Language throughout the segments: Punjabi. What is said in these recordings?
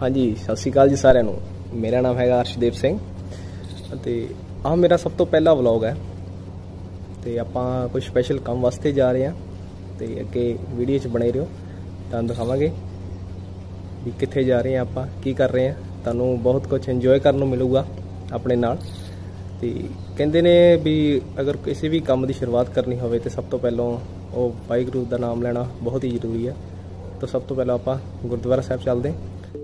हाँ जी, सत श्री अकाल जी साਰਿਆਂ ਨੂੰ। मेरा नाम है अर्शदेव सिंह ਅਤੇ ਆਹ ਮੇਰਾ ਸਭ ਤੋਂ ਪਹਿਲਾ ਵਲੌਗ ਹੈ ਤੇ ਆਪਾਂ ਕੁਝ ਸਪੈਸ਼ਲ ਕੰਮ ਵਾਸਤੇ ਜਾ ਰਹੇ ਹਾਂ ਤੇ ਅੱਗੇ ਵੀਡੀਓ 'ਚ ਬਣੇ ਰਹੋ। ਤੁਹਾਨੂੰ ਦਿਖਾਵਾਂਗੇ ਵੀ ਕਿੱਥੇ ਜਾ ਰਹੇ ਹਾਂ, ਆਪਾਂ ਕੀ ਕਰ ਰਹੇ ਹਾਂ। ਤੁਹਾਨੂੰ ਬਹੁਤ ਕੁਝ ਇੰਜੋਏ ਕਰਨ ਨੂੰ ਮਿਲੂਗਾ ਆਪਣੇ ਨਾਲ। ਤੇ ਕਹਿੰਦੇ ਨੇ ਵੀ ਅਗਰ ਕਿਸੇ ਵੀ ਕੰਮ ਦੀ ਸ਼ੁਰੂਆਤ ਕਰਨੀ ਹੋਵੇ ਤੇ ਸਭ ਤੋਂ ਪਹਿਲਾਂ ਉਹ ਵਾਹਿਗੁਰੂ ਦਾ ਨਾਮ ਲੈਣਾ ਬਹੁਤ ਹੀ ਜ਼ਰੂਰੀ ਹੈ। ਤਾਂ ਸਭ ਤੋਂ ਪਹਿਲਾਂ ਆਪਾਂ ਗੁਰਦੁਆਰਾ ਸਾਹਿਬ ਚੱਲਦੇ।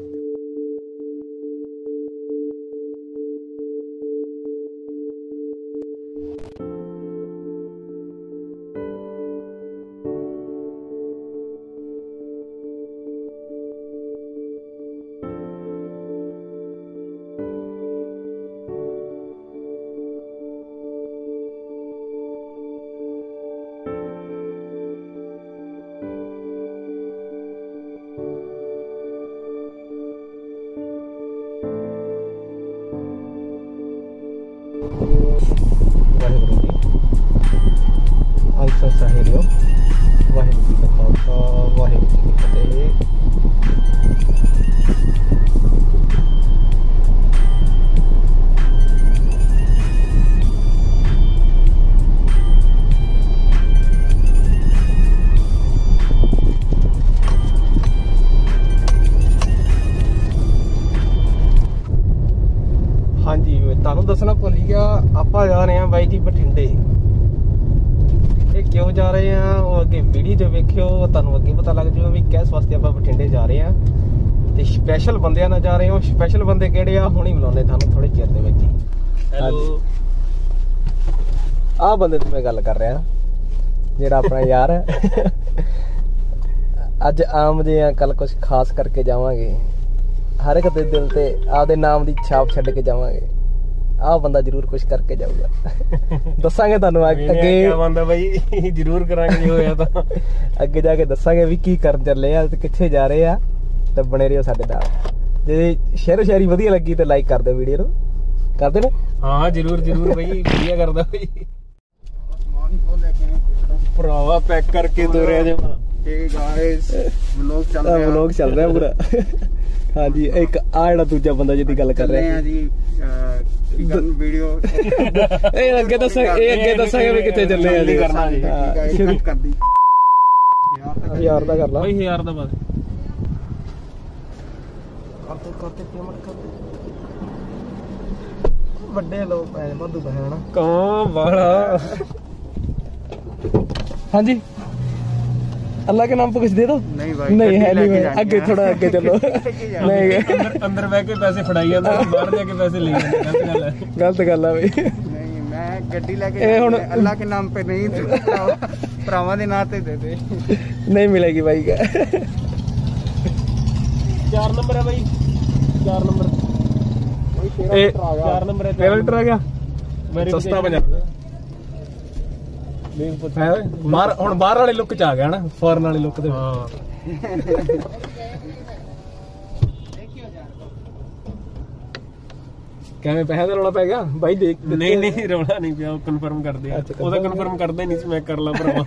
वाहिगुरू जी आइसा साहिरियो वाहिगुरू जी का खालसा वाहिगुरू जी की फतेह। हाँ जी, ਤੁਹਾਨੂੰ ਦੱਸਣਾ ਭੁੱਲ ਗਿਆ, ਆਪਾਂ ਜਾ ਰਹੇ ਹਾਂ ਬਾਈ ਜੀ ਬਠਿੰਡੇ। ਇਹ ਕਿਉਂ ਜਾ ਰਹੇ ਹਾਂ ਉਹ ਅੱਗੇ ਵੀਡੀਓ 'ਚ ਵੇਖਿਓ, ਤੁਹਾਨੂੰ ਅੱਗੇ ਪਤਾ ਲੱਗ ਜਾਊਗਾ ਵੀ ਕਿਸ ਵਾਸਤੇ ਆਪਾਂ ਬਠਿੰਡੇ ਜਾ ਰਹੇ ਹਾਂ। ਤੇ ਸਪੈਸ਼ਲ ਬੰਦਿਆਂ ਨਾਲ ਜਾ ਰਹੇ ਹਾਂ। ਸਪੈਸ਼ਲ ਬੰਦੇ ਕਿਹੜੇ ਆ ਹੁਣੀ ਬੁਲਾਉਂਦੇ ਤੁਹਾਨੂੰ ਥੋੜੇ ਚਿਰ ਦੇ ਵਿੱਚ। ਹੈਲੋ, ਆਹ ਬੰਦੇ ਤੇ ਮੈਂ ਗੱਲ ਕਰ ਰਿਹਾ ਜਿਹੜਾ ਆਪਣਾ ਯਾਰ ਹੈ। ਅੱਜ ਆਮ ਜੇ ਆ, ਕੱਲ ਕੁਝ ਖਾਸ ਕਰਕੇ ਜਾਵਾਂਗੇ। ਹਰ ਇੱਕ ਦੇ ਦਿਲ ਤੇ ਆਪਦੇ ਨਾਮ ਦੀ ਛਾਪ ਛੱਡ ਕੇ ਜਾਵਾਂਗੇ। ਆਹ ਬੰਦਾ ਜ਼ਰੂਰ ਕੁਝ ਕਰਕੇ ਜਾਊਗਾ। ਦੱਸਾਂਗੇ ਤੁਹਾਨੂੰ ਅੱਗੇ ਬੰਦਾ ਬਾਈ ਜ਼ਰੂਰ ਕਰਾਂਗੇ ਜੇ ਹੋਇਆ ਤਾਂ। ਅੱਗੇ ਜਾ ਕੇ ਦੱਸਾਂਗੇ ਵੀ ਕੀ ਕਰਨ ਚੱਲੇ ਆ ਤੇ ਕਿੱਥੇ ਜਾ ਰਹੇ ਆ। ਤਾਂ ਬਣੇ ਰਹੋ ਸਾਡੇ ਨਾਲ। ਜੇ ਸ਼ੇਅਰ ਸ਼ਾਇਰੀ ਵਧੀਆ ਲੱਗੀ ਤੇ ਲਾਈਕ ਕਰ ਦਿਓ ਵੀਡੀਓ ਨੂੰ। ਕਰਦੇ ਨੇ? ਹਾਂ ਜ਼ਰੂਰ ਜ਼ਰੂਰ ਬਾਈ, ਵਧੀਆ ਕਰਦਾ ਬਾਈ। ਭਰਾਵਾ ਪੈਕ ਕਰਕੇ ਤੋਰਿਆ ਜੇ। ਇਹ ਗਾਇਸ ਵਲੌਗ ਚੱਲ ਰਿਹਾ ਪੂਰਾ। हाँ जी, एक आ ਜਿਹੜਾ ਦੂਜਾ ਬੰਦਾ ਜਿਹਦੀ ਗੱਲ ਕਰ ਰਹੇ ਆ ਜੀ ਵੀਡੀਓ ਇਹ ਅੱਗੇ ਦੱਸਾਂਗੇ ਵੀ ਕਿੱਥੇ ਚੱਲੇ ਆ ਜੀ। ਸ਼ੁਰੂ ਕਰਦੀ ਯਾਰ ਦਾ ਕਰ ਲਾ ਬਈ, ਯਾਰ ਦਾ ਬਸ ਕਰਤੇ ਪੇਮੈਂਟ ਕਰਦੇ। ਵੱਡੇ ਲੋਕ ਐ ਮਧੂ ਬਹਿਣਾ ਕਾਂ ਵਾਲਾ। हाँ जी, अल्लाह के नाम पे कुछ दे दो। नहीं भाई, नहीं है नहीं, आगे थोड़ा आगे चलो। नहीं ਅੰਦਰ ਬਹਿ ਕੇ ਪੈਸੇ ਫੜਾਈ ਜਾਂਦਾ, ਬਾਹਰ ਜਾ ਕੇ ਪੈਸੇ ਲਈ ਜਾਂਦੇ। ਗਲਤ ਗੱਲ ਹੈ, गलत गल है भाई। नहीं मैं ਗੱਡੀ ਲੈ ਕੇ अल्लाह के नाम पे नहीं, ਭਰਾਵਾਂ ਦੇ ਨਾਂ ਤੇ ਦੇ ਦੇ। नहीं मिलेगी भाई का। 4 नंबर है भाई, 4 नंबर। 4 नंबर है, 13 लीटर आ गया। सस्ता बन जाता ਬਾਹਰ। ਹੁਣ ਬਾਹਰ ਵਾਲੇ ਲੁੱਕ ਚ ਆ ਗਿਆ ਨਾ, ਫੋਰਨ ਵਾਲੀ ਲੁੱਕ ਤੇ। ਹਾਂ ਕਿਵੇਂ ਪੈਸੇ ਦਾ ਰੌਲਾ ਪੈ ਗਿਆ ਬਾਈ? ਦੇਖ ਨਹੀਂ ਰੌਲਾ ਨਹੀਂ ਪਿਆ, ਉਹ ਕਨਫਰਮ ਕਰਦੇ ਆ। ਉਹਦਾ ਕਨਫਰਮ ਕਰਦਾ ਨਹੀਂ ਸੀ, ਮੈਂ ਕਰ ਲਾ ਭਰਾਵਾ।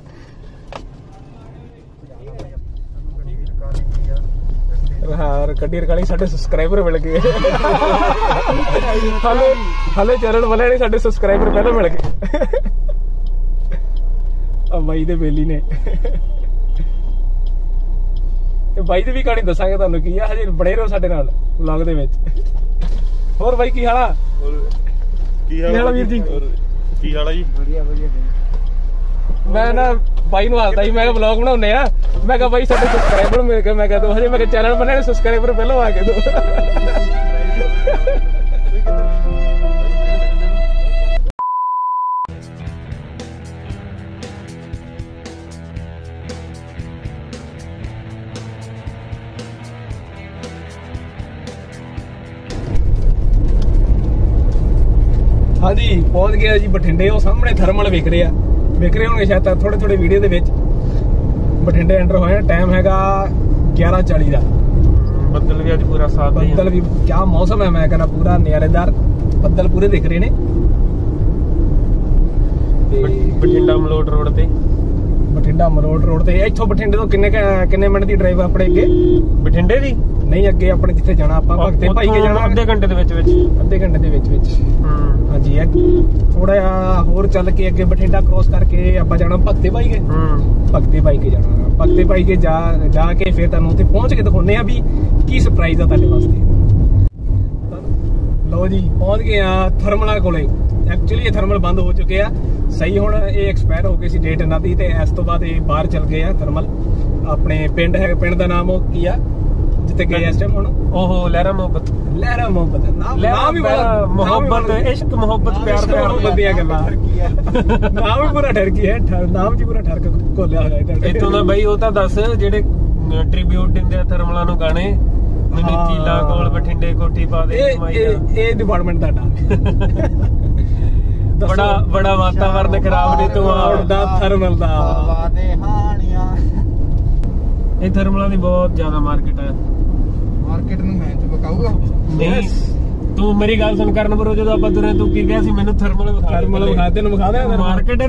ਹਾਂ ਕੱਢੀ ਰਕਾਲੀ। ਸਾਡੇ ਸਬਸਕ੍ਰਾਈਬਰ ਮਿਲ ਗਏ। ਹਾਲੇ ਚੈਨਲ ਵਾਲੇ ਨੇ ਸਾਡੇ ਸਬਸਕ੍ਰਾਈਬਰ ਪਹਿਲਾਂ ਮਿਲ ਗਏ। ਬਾਈ ਦੇ ਬੇਲੀ ਨੇ। ਬਾਈ ਦੀ ਵੀ ਕਹਾਣੀ ਦੱਸਾਂਗੇ ਤੁਹਾਨੂੰ ਕੀ ਆ। ਹਜੇ ਬਣੇ ਰਹੋ ਸਾਡੇ ਨਾਲ ਵਲੌਗ ਦੇ ਵਿੱਚ। ਹੋਰ ਬਾਈ ਕੀ ਹਾਲ ਆ? ਕੀ ਹਾਲ ਆ ਵੀਰ ਜੀ? ਕੀ ਹਾਲ ਆ ਜੀ? ਵਧੀਆ ਵਧੀਆ। ਮੈਂ ਨਾ ਬਾਈ ਨੂੰ ਆਖਦਾ ਸੀ, ਮੈਂ ਕਿਹਾ ਵਲੌਗ ਬਣਾਉਂਦੇ ਆ। ਮੈਂ ਕਿਹਾ ਬਾਈ ਸਾਡੇ ਸਬਸਕ੍ਰਾਈਬਰ ਮਿਲ ਕੇ, ਮੈਂ ਕਿਹਾ ਦੋ ਹਜੇ ਮੇਰੇ ਚੈਨਲ ਬਣੇ ਸਬਸਕ੍ਰਾਈਬਰ ਪਹਿਲਾਂ ਆ ਕੇ ਦੋ। हाँ जी, पहुंच गया जी बठिंडे। वो सामने थर्मल विक रहे होंगे शायद थोड़े वीडियो दे विच। बठिंडे एंटर होए, टाइम हैगा 11:40 का। ਬੱਦਲ ਵੀ ਅੱਜ ਪੂਰਾ ਸਾਥ ਹੈ। ਬੱਦਲ ਵੀ क्या मौसम है, मैं कहना पूरा नज़ारेदार ਬੱਦਲ पूरे दिख रहे ने। ਬਠਿੰਡਾ ਮਲੋਟ ਰੋਡ ਤੇ। ਬਠਿੰਡਾ ਮਲੋਟ ਰੋਡ ਤੇ। ਇੱਥੋਂ ਬਠਿੰਡੇ ਤੋਂ ਕਿੰਨੇ ਮਿੰਟ ਦੀ ਡਰਾਈਵ ਆਪਣੇ ਅੱਗੇ? ਬਠਿੰਡੇ ਦੀ ਨਹੀਂ ਅੱਗੇ ਆਪਣੇ ਜਿੱਥੇ ਜਾਣਾ ਆਪਾਂ ਭਗਤੇ ਭਾਈ ਕੇ ਜਾਣਾ ਅੱਧੇ ਘੰਟੇ ਦੇ ਵਿੱਚ ਅੱਧੇ ਘੰਟੇ ਦੇ ਵਿੱਚ ਹਾਂਜੀ ਥੋੜਾ ਜਿਹਾ ਹੋਰ ਚੱਲ ਕੇ ਅੱਗੇ ਬਠਿੰਡਾ ਕ੍ਰੋਸ ਕਰਕੇ ਆਪਾਂ ਜਾਣਾ ਭਗਤੇ ਭਾਈ ਕੇ ਭਗਤੇ ਭਾਈ ਕੇ ਜਾਣਾ ਭਗਤੇ ਭਾਈ ਕੇ ਜਾ ਕੇ ਫਿਰ ਤੁਹਾਨੂੰ ਉੱਥੇ ਪਹੁੰਚ ਕੇ ਦਿਖਾਉਂਦੇ ਆ ਵੀ ਕੀ ਸਰਪ੍ਰਾਈਜ਼ ਆ ਤੁਹਾਡੇ ਵਾਸਤੇ। ਲਓ ਜੀ ਪਹੁੰਚ ਗਏ ਆ ਥਰਮਲਾ ਕੋਲੇ। ਐਕਚੁਅਲੀ ਇਹ ਥਰਮਲ ਬੰਦ ਹੋ ਚੁੱਕੇ ਆ ਸਹੀ, ਹੁਣ ਇਹ ਐਕਸਪਾਇਰ ਹੋ ਗਈ ਸੀ ਡੇਟ ਇਹਨਾਂ ਦੀ, ਤੇ ਇਸ ਤੋਂ ਬਾਅਦ ਇਹ ਬਾਹਰ ਚੱਲ ਗਏ ਆ ਥਰਮਲ। ਆਪਣੇ ਪਿੰਡ ਹੈ, ਪਿੰਡ ਦਾ ਨਾਮ ਉਹ ਕੀ ਆ ਜਿੱਥੇ ਗਏ ਇਸ ਟਾਈਮ ਹੁਣ? ਉਹ ਲਹਿਰਾ ਮੁਹੱਬਤ ਨਾਮ ਵੀ ਬੜਾ ਮੁਹੱਬਤ ਇਸ਼ਕ ਮੁਹੱਬਤ ਪਿਆਰ ਮੁਹੱਬਤ ਦੀਆਂ ਗੱਲਾਂ ਨਾਮ ਵੀ ਪੂਰਾ ਠਰਕੀ ਹੈ, ਨਾਮ ਜੀ ਪੂਰਾ ਠਰਕ ਘੋਲਿਆ ਹੋਇਆ ਇੱਥੋਂ ਦਾ ਬਾਈ। ਉਹ ਤਾਂ ਦੱਸ ਜਿਹੜੇ ਟ੍ਰਿਬਿਊਟ ਦਿੰਦੇ ਆ ਥਰਮਲਾਂ ਨੂੰ ਗਾਣੇ, ਮੈਨੂੰ ਚੀਲਾ ਕੋਲ ਬਠਿੰਡੇ ਕੋਠੀ ਪਾ ਦੇ, ਇਹ ਡਿਪਾਰਟਮੈਂਟ ਤੁਹਾਡਾ ਬੜਾ ਵਾਤਾਵਰਨ ਖਰਾਬ ਨੇ ਤੂੰ ਆਉਦਾ ਥਰਮਲ ਦਾ। ਇਹ ਥਰਮਲਾਂ ਦੀ ਬਹੁਤ ਜ਼ਿਆਦਾ ਮਾਰਕੀਟ ਹੈ। ਮਾਰਕੀਟ ਨੂੰ ਮੈਂ ਬਕਾਊਗਾ ਨਹੀਂ, ਤੂੰ ਮੇਰੀ ਗੱਲ ਸੁਣ ਕਰਨ ਬਰੋ, ਜਦੋਂ ਆਪਾਂ ਤੁਰੇ ਤੂੰ ਕੀ ਕਿਹਾ ਸੀ ਮੈਨੂੰ ਥਰਮਲ ਵਿਖਾ ਤੈਨੂੰ ਵਿਖਾ ਦੇ ਮਾਰਕੀਟ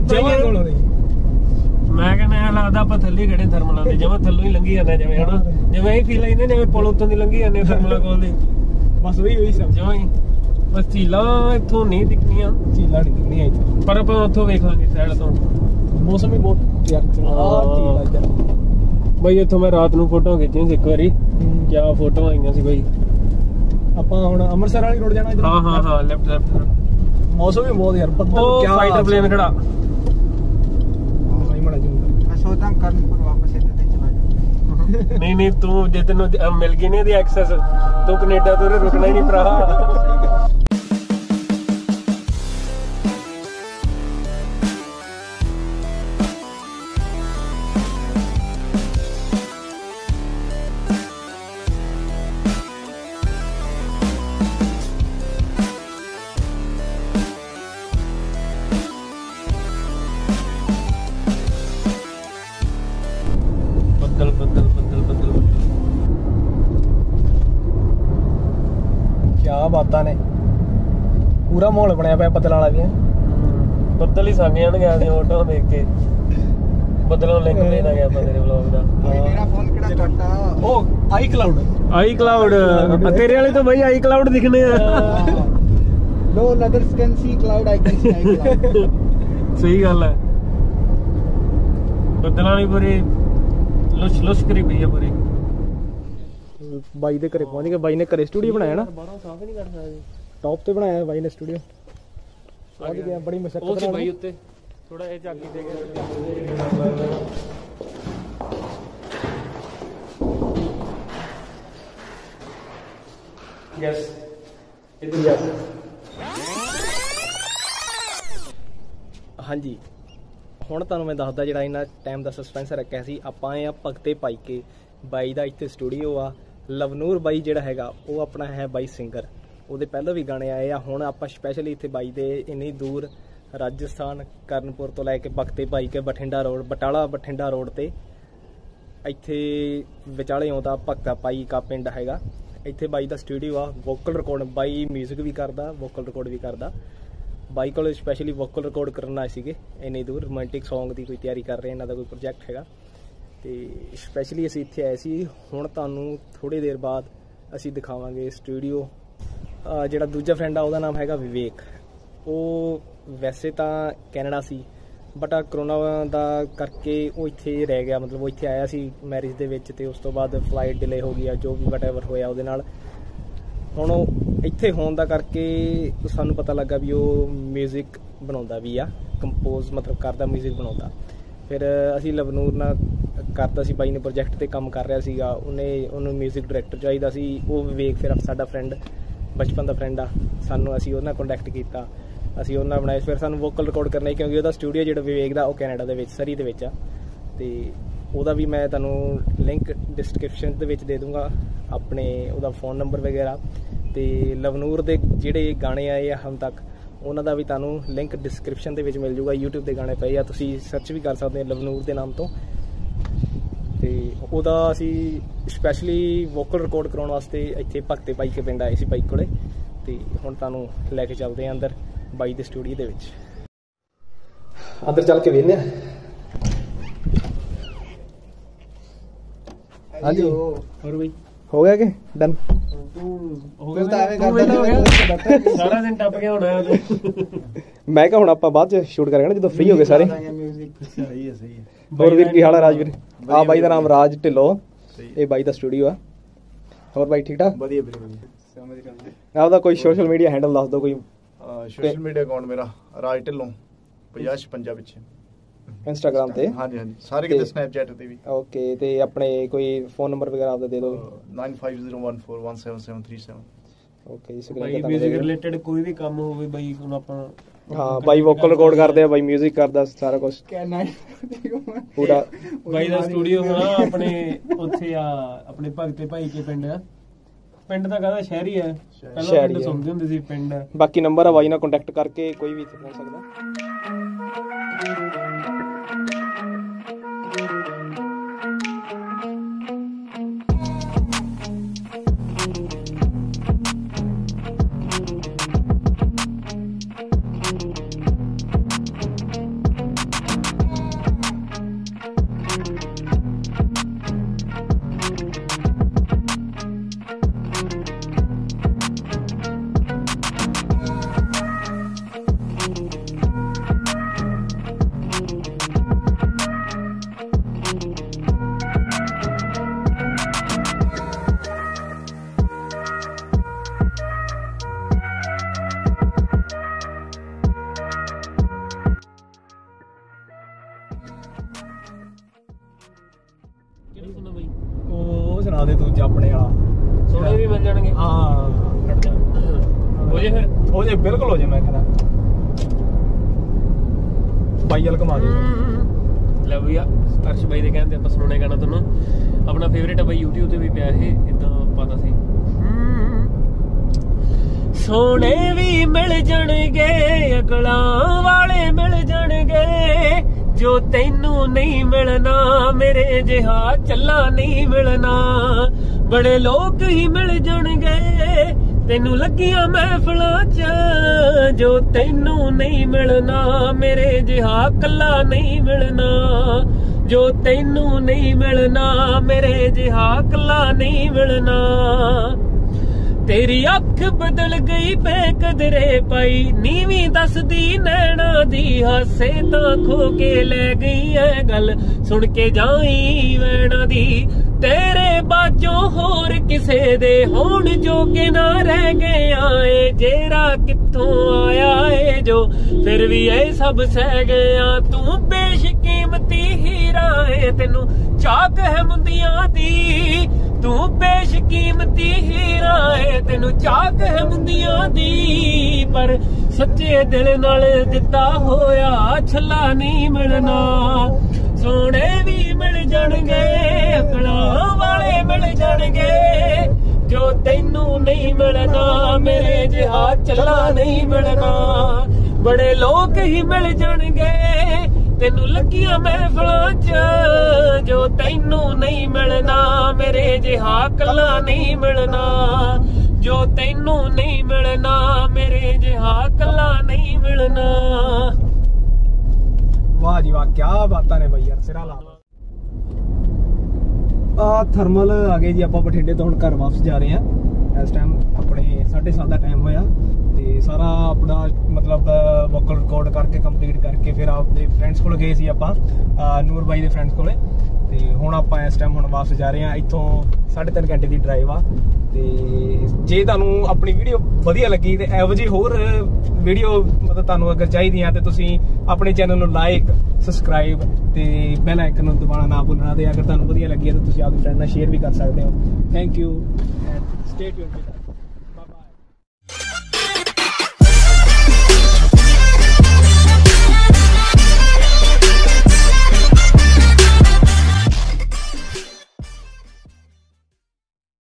ਮੈਂ ਕਹਿੰਦਾ ਐ ਲੱਗਦਾ ਆਪਾਂ ਥੱਲੇ ਖੜੇ ਥਰਮਲਾਂ ਦੇ, ਜਿਵੇਂ ਥੱਲੋਂ ਹੀ ਲੰਘੀ ਜਾਂਦੇ ਜਿਵੇਂ ਹਨਾ, ਜਿਵੇਂ ਇਹ ਫੀਲ ਆਈਂਦੇ ਜਿਵੇਂ ਪੁਲ ਉੱਤੋਂ ਦੀ ਲੰਘੀ ਜਾਂਦੇ ਥਰਮਲਾਂ ਕੋਲ ਦੀ, ਬਸ ਉਹੀ ਸਭ ਜਿਵੇਂ ਹੀ। ਬਸ ਝੀਲਾਂ ਇੱਥੋਂ ਨਹੀਂ ਦਿਖਣੀਆਂ, ਝੀਲਾਂ ਨਹੀਂ ਦਿਖਣੀਆਂ ਇੱਥੋਂ, ਪਰ ਆਪਾਂ ਉੱਥੋਂ ਵੇਖ ਲਾਂਗੇ ਸਾਈਡ ਤੋਂ। ਮੌਸਮ ਵੀ ਬਹੁਤ ਯਾਰ ਬਈ ਇੱਥੋਂ ਮੈਂ ਰਾਤ ਨੂੰ ਫੋਟੋ ਖਿੱਚੀਆਂ ਸੀ ਇੱਕ ਵਾਰੀ, ਕਿਆ ਫੋਟੋ ਆਈਆਂ ਸੀ ਬਈ। ਆਪਾਂ ਹੁਣ ਅੰਮ੍ਰਿਤਸਰ ਵਾਲੀ ਰੋਡ ਜਾਣਾ। ਹਾਂ ਲੈਫਟ। ਮੌਸਮ ਵੀ ਬਹੁਤ ਯਾਰ ਬੱਦਲ, ਕਿਆ ਫਾਈਟਰ ਪਲੇਨ ਖੜਾ। ਮੈਂ ਸੋਚਦਾ ਕਰਨਪੁਰ ਵਾਪਸ ਇੱਥੇ ਤੇ ਚਲਾ ਜਾ। ਨਹੀਂ ਤੂੰ ਜੇ ਤੈਨੂੰ ਮਿਲ ਗਈ ਨਹੀਂ ਇਹਦੀ ਐਕਸੈਸ, ਤੂੰ ਕੈਨੇਡਾ ਤੋਂ ਰੁਕਣਾ ਹੀ ਨਹੀਂ ਭਰਾ। ਕਿਆ ਬਾਤਾਂ ਨੇ, ਪੂਰਾ ਮਾਹੌਲ ਬਣਿਆ ਪਿਆ ਬੱਦਲਾਂ ਵਾਲਾ ਵੀ। ਬੱਦਲ ਹੀ ਸੰਗ ਜਾਣਗੇ ਆਪਣੀ ਫੋਟੋ ਦੇਖ ਕੇ। ਬੱਦਲਾਂ ਲਿੰਕ ਦੇਣਾ ਗਿਆ ਆਪਾਂ ਤੇਰੇ ਵਲੌਗ ਦਾ। ਮੇਰਾ ਫੋਨ ਕਿਹੜਾ ਕੱਟਾ? ਉਹ ਆਈ ਕਲਾਉਡ ਤੇਰੇ ਵਾਲੇ ਤਾਂ ਬਈ ਆਈ ਕਲਾਉਡ ਦਿਖਣੇ ਆ। No others can see cloud, I can see eye cloud. ਸਹੀ ਗੱਲ ਹੈ, ਬੱਦਲਾਂ ਦੀ ਪੂਰੀ ਲੁਸ਼ ਕਰੀ ਪਈ ਆ ਪੂਰੀ। ਬਾਈ ਦੇ ਘਰੇ ਪਹੁੰਚ ਗਏ। ਬਾਈ ਨੇ ਘਰੇ ਸਟੂਡੀਓ ਬਣਾਇਆ ਨਾ, ਬਾਹਰੋਂ ਸਾਫ ਹੀ ਨਹੀਂ ਕਰ ਸਕਦੇ। ਟੌਪ ਤੇ ਬਣਾਇਆ ਬਾਈ ਨੇ ਸਟੂਡੀਓ। ਪਹੁੰਚ ਗਿਆ ਬੜੀ ਮੁਸ਼ਕਲ ਉਹ ਸੀ ਬਾਈ ਉੱਤੇ ਥੋੜਾ ਇਹ ਝਾਕੀ ਦੇ ਗਿਆ। ਯੈਸ ਹਾਂਜੀ ਹੁਣ ਤੁਹਾਨੂੰ ਮੈਂ ਦੱਸਦਾ ਜਿਹੜਾ ਇਹਨਾਂ ਟਾਈਮ ਦਾ ਸਸਪੈਂਸ ਰੱਖਿਆ ਸੀ। ਆਪਾਂ ਆਏ ਆ ਭਗਤੇ ਭਾਈ ਕੇ, ਬਾਈ ਦਾ ਇੱਥੇ ਸਟੂਡੀਓ ਆ। ਲਵਨੂਰ ਬਾਈ ਜਿਹੜਾ ਹੈਗਾ ਉਹ ਆਪਣਾ ਹੈ ਬਾਈ ਸਿੰਗਰ, ਉਹਦੇ ਪਹਿਲਾਂ ਵੀ ਗਾਣੇ ਆਏ ਆ। ਹੁਣ ਆਪਾਂ ਸਪੈਸ਼ਲੀ ਇੱਥੇ ਬਾਈ ਦੇ ਇੰਨੀ ਦੂਰ ਰਾਜਸਥਾਨ ਕਰਨਪੁਰ ਤੋਂ ਲੈ ਕੇ ਭਗਤੇ ਭਾਈ ਕੇ ਬਠਿੰਡਾ ਰੋਡ, ਬਟਾਲਾ ਬਠਿੰਡਾ ਰੋਡ ਤੇ ਇੱਥੇ ਵਿਚਾਲੇ ਆਉਂਦਾ ਭਗਤਾ ਭਾਈ ਕਾ ਪਿੰਡ ਹੈਗਾ। ਇੱਥੇ ਬਾਈ ਦਾ ਸਟੂਡੀਓ ਆ। ਵੋਕਲ ਰਿਕਾਰਡ ਬਾਈ ਮਿਊਜ਼ਿਕ ਵੀ ਕਰਦਾ, ਵੋਕਲ ਰਿਕਾਰਡ ਵੀ ਕਰਦਾ। ਬਾਈ ਕੋਲ ਸਪੈਸ਼ਲੀ ਵੋਕਲ ਰਿਕਾਰਡ ਕਰਨ ਆਏ ਸੀਗੇ ਇੰਨੀ ਦੂਰ। ਰੋਮਾਂਟਿਕ ਸੌਂਗ ਦੀ ਕੋਈ ਤਿਆਰੀ ਕਰ ਰਹੇ, ਇਹਨਾਂ ਦਾ ਕੋਈ ਪ੍ਰੋਜੈਕਟ ਹੈਗਾ ਤੇ ਸਪੈਸ਼ਲੀ ਅਸੀਂ ਇੱਥੇ ਆਏ ਸੀ। ਹੁਣ ਤੁਹਾਨੂੰ ਥੋੜੀ ਦੇਰ ਬਾਅਦ ਅਸੀਂ ਦਿਖਾਵਾਂਗੇ ਸਟੂਡੀਓ। ਜਿਹੜਾ ਦੂਜਾ ਫਰੈਂਡ ਆ ਉਹਦਾ ਨਾਮ ਹੈਗਾ ਵਿਵੇਕ। ਉਹ ਵੈਸੇ ਤਾਂ ਕੈਨੇਡਾ ਸੀ ਬਟ ਕਰੋਨਾ ਦਾ ਕਰਕੇ ਉਹ ਇੱਥੇ ਰਹਿ ਗਿਆ, ਮਤਲਬ ਉਹ ਇੱਥੇ ਆਇਆ ਸੀ ਮੈਰਿਜ ਦੇ ਵਿੱਚ ਤੇ ਉਸ ਤੋਂ ਬਾਅਦ ਫਲਾਈਟ ਡਿਲੇ ਹੋ ਗਈ ਆ, ਜੋ ਵੀ ਵਟਐਵਰ ਹੋਇਆ ਉਹਦੇ ਨਾਲ। ਹੁਣ ਉਹ ਇੱਥੇ ਹੋਣ ਦਾ ਕਰਕੇ ਸਾਨੂੰ ਪਤਾ ਲੱਗਾ ਵੀ ਉਹ ਮਿਊਜ਼ਿਕ ਬਣਾਉਂਦਾ ਵੀ ਆ, ਕੰਪੋਜ਼ ਮਤਲਬ ਕਰਦਾ, ਮਿਊਜ਼ਿਕ ਬਣਾਉਂਦਾ। ਫਿਰ ਅਸੀਂ ਲਵਨੂਰ ਨਾਲ ਕਰਦਾ ਸੀ, ਬਾਈ ਨੇ ਪ੍ਰੋਜੈਕਟ ਤੇ ਕੰਮ ਕਰ ਰਿਹਾ ਸੀਗਾ, ਉਹਨੂੰ ਮਿਊਜ਼ਿਕ ਡਾਇਰੈਕਟਰ ਚਾਹੀਦਾ ਸੀ। ਉਹ ਵਿਵੇਕ ਫਿਰ ਸਾਡਾ ਫਰੈਂਡ, ਬਚਪਨ ਦਾ ਫਰੈਂਡ ਆ ਸਾਨੂੰ, ਅਸੀਂ ਉਹਨਾਂ ਕੰਟੈਕਟ ਕੀਤਾ, ਅਸੀਂ ਉਹਨਾਂ ਬਣਾਏ। ਫਿਰ ਸਾਨੂੰ ਵੋਕਲ ਰਿਕਾਰਡ ਕਰਨਾ ਕਿਉਂਕਿ ਉਹਦਾ ਸਟੂਡੀਓ ਜਿਹੜਾ ਵਿਵੇਕ ਦਾ ਉਹ ਕੈਨੇਡਾ ਦੇ ਵਿੱਚ ਸਰੀ ਦੇ ਵਿੱਚ ਆ, ਤੇ ਉਹਦਾ ਵੀ ਮੈਂ ਤੁਹਾਨੂੰ ਲਿੰਕ ਡਿਸਕ੍ਰਿਪਸ਼ਨ ਦੇ ਵਿੱਚ ਦੇ ਦੂੰਗਾ, ਆਪਣੇ ਉਹਦਾ ਫ਼ੋਨ ਨੰਬਰ ਵਗੈਰਾ। ਤੇ ਲਵਨੂਰ ਦੇ ਜਿਹੜੇ ਗਾਣੇ ਆਏ ਆ ਹੁਣ ਤੱਕ ਉਹਨਾਂ ਦਾ ਵੀ ਤੁਹਾਨੂੰ ਲਿੰਕ ਡਿਸਕ੍ਰਿਪਸ਼ਨ ਦੇ ਵਿੱਚ ਮਿਲ ਜੂਗਾ। YouTube ਦੇ ਗਾਣੇ ਪਏ ਆ, ਤੁਸੀਂ ਸਰਚ ਵੀ ਕਰ ਸਕਦੇ ਹੋ ਲਵਨੂਰ ਦੇ ਨਾਮ ਤੋਂ। ਤੇ ਉਹਦਾ ਅਸੀਂ ਸਪੈਸ਼ਲੀ ਵੋਕਲ ਰਿਕਾਰਡ ਕਰਾਉਣ ਵਾਸਤੇ ਇੱਥੇ ਭਗਤੇ ਭਾਈ ਕੇ ਪਿੰਡ ਆਏ ਸੀ ਬਾਈ ਕੋਲੇ। ਤੇ ਹੁਣ ਤੁਹਾਨੂੰ ਲੈ ਕੇ ਚੱਲਦੇ ਆ ਅੰਦਰ ਬਾਈ ਦੇ ਸਟੂਡੀਓ ਦੇ ਵਿੱਚ। ਅੰਦਰ ਚੱਲ ਕੇ ਵੇਖਦੇ ਆ। ਹਾਂਜੀ ਹੋਰ ਬਾਈ ਹੋ ਗਿਆ ਕਿ ਡਨ? ਤੂੰ ਤਾਂ ਐਵੇਂ ਕਰਦਾ ਸਾਰਾ ਦਿਨ ਟੱਪ ਗਿਆ ਹੋਣਾ ਮੈਂ ਕਿਹਾ ਹੁਣ ਆਪਾਂ ਬਾਅਦ ਚ ਸ਼ੂਟ ਕਰਾਂਗੇ ਨਾ ਜਦੋਂ ਫ੍ਰੀ ਹੋ ਗਏ ਸਾਰੇ। ਸਹੀ ਹੈ ਹੋਰ ਵੀਰ ਕੀ ਹਾਲ ਹੈ ਰਾਜਵੀਰ? ਆ ਬਾਈ ਦਾ ਨਾਮ ਰਾਜ ਢਿੱਲੋਂ, ਇਹ ਬਾਈ ਦਾ ਸਟੂਡੀਓ ਆ। ਹੋਰ ਬਾਈ ਠੀਕ ਠਾਕ? ਵਧੀਆ ਵੀਰੇ ਵਧੀਆ। ਸਮਝ ਰਹੇ ਆਪਦਾ ਕੋਈ ਸੋਸ਼ਲ ਮੀਡੀਆ ਹੈਂਡਲ ਦੱਸ ਦਿਓ ਕੋਈ। ਸੋਸ਼ਲ ਮੀਡੀਆ ਅਕਾਊਂਟ ਮੇਰਾ ਰਾਜ ਢਿੱਲੋਂ 5056 ਪਿੱਛੇ ਇੰਸਟਾਗ੍ਰਾਮ ਤੇ। ਹਾਂਜੀ ਹਾਂਜੀ ਸਾਰੇ ਕਿਤੇ ਸਨੈਪਚੈਟ ਤੇ ਵੀ। ਓਕੇ ਤੇ ਆਪਣੇ ਕੋਈ ਫੋਨ ਨੰਬਰ ਵਗੈਰਾ ਆਪਦਾ ਦੇ ਦਿਓ। 9501417737। ਓਕੇ ਜੀ ਬਾਈ ਮਿਊਜ਼ਿਕ ਰਿਲੇਟਡ ਕੋਈ ਵੀ ਕੰਮ ਹੋਵੇ ਬਾਈ ਹੁਣ ਆਪਾਂ ਹਾਂ ਬਾਈ ਵੋਕਲ ਰਿਕਾਰਡ ਕਰਦੇ ਆ, ਬਾਈ ਮਿਊਜ਼ਿਕ ਕਰਦਾ ਸਾਰਾ ਕੁਝ ਪੂਰਾ। ਬਾਈ ਦਾ ਸਟੂਡੀਓ ਹਾਂ ਆਪਣੇ ਉੱਥੇ ਆ ਆਪਣੇ ਭਗਤੇ ਭਾਈ ਕੇ ਪਿੰਡ ਆ। ਪਿੰਡ ਦਾ ਕਹਿੰਦਾ ਸ਼ਹਿਰੀ ਹੈ, ਪਹਿਲਾਂ ਪਿੰਡ ਸੁਣਦੇ ਹੁੰਦੇ ਸੀ ਪਿੰਡ। ਬਾਕੀ ਨੰਬਰ ਆ ਬਾਈ ਨਾਲ ਕੰਟੈਕਟ ਕਰਕੇ ਕੋਈ ਵੀ ਇੱਥੇ ਪਹੁੰਚ ਸਕਦਾ। ਉਹ ਸੁਣਾ ਦੇ ਤੂੰ ਆਪਣੇ ਵਾਲਾ। ਸੋਨੇ ਵੀ ਮਿਲ ਜਾਣਗੇ। ਹਾਂ ਹੋ ਜੇ ਫਿਰ ਹੋ ਜੇ ਬਿਲਕੁਲ ਹੋ ਜੇ। ਮੈਂ ਕਹਿੰਦਾ ਬਾਈ ਵਾਲ ਕਮਾ ਦੇ ਲੈ ਭਈਆ ਅਰਸ਼ ਬਾਈ ਦੇ ਕਹਿੰਦੇ ਆਪਾਂ ਸੁਣਾਉਣੇ ਗਾਣਾ ਤੁਹਾਨੂੰ। ਆਪਣਾ ਫੇਵਰੇਟ ਆ ਬਾਈ YouTube ਤੇ ਵੀ ਪਿਆ ਇਹ ਇਦਾਂ ਪਤਾ ਸੀ। ਸੋਨੇ ਵੀ ਮਿਲ ਜਾਣਗੇ ਅਕਲਾਂ ਵਾਲੇ ਮਿਲ ਜਾਣਗੇ, ਜੋ ਤੈਨੂੰ ਨਹੀਂ ਮਿਲਣਾ ਮੇਰੇ ਜਿਹਾ ਚੱਲਾ ਨਹੀਂ ਮਿਲਣਾ। ਬੜੇ ਲੋਕ ਹੀ ਮਿਲ ਜਾਣਗੇ ਤੈਨੂੰ ਲੱਗੀਆਂ ਮਹਿਫਲਾਂ ਚ, ਜੋ ਤੈਨੂੰ ਨਹੀਂ ਮਿਲਣਾ ਮੇਰੇ ਜਿਹਾ ਕੱਲਾ ਨਹੀਂ ਮਿਲਣਾ। ਜੋ ਤੈਨੂੰ ਨਹੀਂ ਮਿਲਣਾ ਮੇਰੇ ਜਿਹਾ ਕੱਲਾ ਨਹੀਂ ਮਿਲਣਾ। ਤੇਰੀ ਅੱਖ ਬਦਲ ਗਈ ਬੇਕਦਰੇ ਪਾਈ, ਨੀਵੀਂ ਦੱਸਦੀ ਨੈਣਾ ਦੀ ਹਾਸੇ ਤਾਂ ਖੋ ਕੇ ਲੈ ਗਈ ਐ ਗੱਲ, ਸੁਣ ਕੇ ਜਾਈ ਵੈਣਾ ਦੀ। ਤੇਰੇ ਬਾਝੋਂ ਹੋਰ ਕਿਸੇ ਦੇ ਹੋਣ ਜੋਗੇ ਨਾ ਰਹਿ ਗਿਆ ਏ, ਜਿਹੜਾ ਕਿੱਥੋਂ ਆਇਆ ਏ ਜੋ ਫਿਰ ਵੀ ਇਹ ਸਭ ਸਹਿ ਗਿਆ। ਤੂੰ ਬੇਸ਼ਕੀਮਤੀ ਹੀਰਾ ਏ ਤੈਨੂੰ ਚਾਕ ਹੈ ਮੁੰਦਿਆਂ ਦੀ, ਤੂੰ ਬੇਸ਼ਕੀਮਤੀ ਹੀਰਾ ਏ ਤੈਨੂੰ ਚਾਕ ਹੈ ਮੁੰਦਿਆਂ ਦੀ। ਪਰ ਸੱਚੇ ਦਿਲ ਨਾਲ ਦਿੱਤਾ ਹੋਇਆ ਛੱਲਾ ਨਹੀਂ ਮਿਲਣਾ। ਸੋਹਣੇ ਵੀ ਮਿਲ ਜਾਣਗੇ ਅਕਲਾਂ ਵਾਲੇ ਮਿਲ ਜਾਣਗੇ, ਜੋ ਤੈਨੂੰ ਨਹੀਂ ਮਿਲਣਾ ਮੇਰੇ ਜਿਹਾ ਚੱਲਾ ਨਹੀਂ ਮਿਲਣਾ। ਬੜੇ ਲੋਕ ਹੀ ਮਿਲ ਜਾਣਗੇ ਤੈਨੂੰ ਲੱਗੀਆਂ ਮਹਿਫਲਾਂ ਚ, ਜੋ ਤੈਨੂੰ ਨਹੀਂ ਮਿਲਣਾ ਮੇਰੇ ਜਿਹਾ ਕੱਲਾ ਨਹੀਂ ਮਿਲਣਾ। ਜੋ ਤੈਨੂੰ ਨਹੀਂ ਮਿਲਣਾ ਮੇਰੇ ਜਿਹਾ ਕੱਲਾ ਨਹੀਂ ਮਿਲਣਾ। ਵਾਹ ਜੀ ਵਾਹ ਕੀ ਬਾਤਾਂ ਨੇ ਬਈ ਯਾਰ, ਸਿਰਾ ਲਾ ਆ। ਥਰਮਲ ਆ ਗਏ ਜੀ, ਆਪਾਂ ਬਠਿੰਡੇ ਤੋਂ ਹੁਣ ਘਰ ਵਾਪਸ ਜਾ ਰਹੇ ਆ। ਇਸ ਟਾਈਮ ਆਪਣੇ 7:30 ਦਾ ਟਾਈਮ ਹੋਇਆ ਤੇ ਸਾਰਾ ਆਪਣਾ ਮਤਲਬ ਵੋਕਲ ਰਿਕਾਰਡ ਕਰਕੇ ਕੰਪਲੀਟ ਕਰਕੇ ਫਿਰ ਆਪਦੇ ਫਰੈਂਡਸ ਕੋਲ ਗਏ ਸੀ ਆਪਾਂ, ਨੂਰ ਬਾਈ ਦੇ ਫਰੈਂਡਸ ਕੋਲੇ। ਤੇ ਹੁਣ ਆਪਾਂ ਇਸ ਟਾਈਮ ਹੁਣ ਵਾਪਸ ਜਾ ਰਹੇ ਆ। ਇੱਥੋਂ 3.5 ਘੰਟੇ ਦੀ ਡਰਾਈਵ ਆ। ਤੇ ਜੇ ਤੁਹਾਨੂੰ ਆਪਣੀ ਵੀਡੀਓ ਵਧੀਆ ਲੱਗੀ ਤੇ ਇਹੋ ਜਿਹੀ ਹੋਰ ਵੀਡੀਓ ਮਤਲਬ ਤੁਹਾਨੂੰ ਅਗਰ ਚਾਹੀਦੀ ਆ ਤੇ ਤੁਸੀਂ ਆਪਣੇ ਚੈਨਲ ਨੂੰ ਲਾਈਕ ਸਬਸਕ੍ਰਾਈਬ ਤੇ ਬੈਲ ਆਈਕਨ ਨੂੰ ਦਬਾਉਣਾ ਨਾ ਭੁੱਲਣਾ। ਤੇ ਅਗਰ ਤੁਹਾਨੂੰ ਵਧੀਆ ਲੱਗੀ ਤਾਂ ਤੁਸੀਂ ਆਪਣੇ ਫਰੈਂਡ ਨਾਲ ਸ਼ੇਅਰ ਵੀ ਕਰ ਸਕਦੇ ਹੋ। Thank you and stay tuned.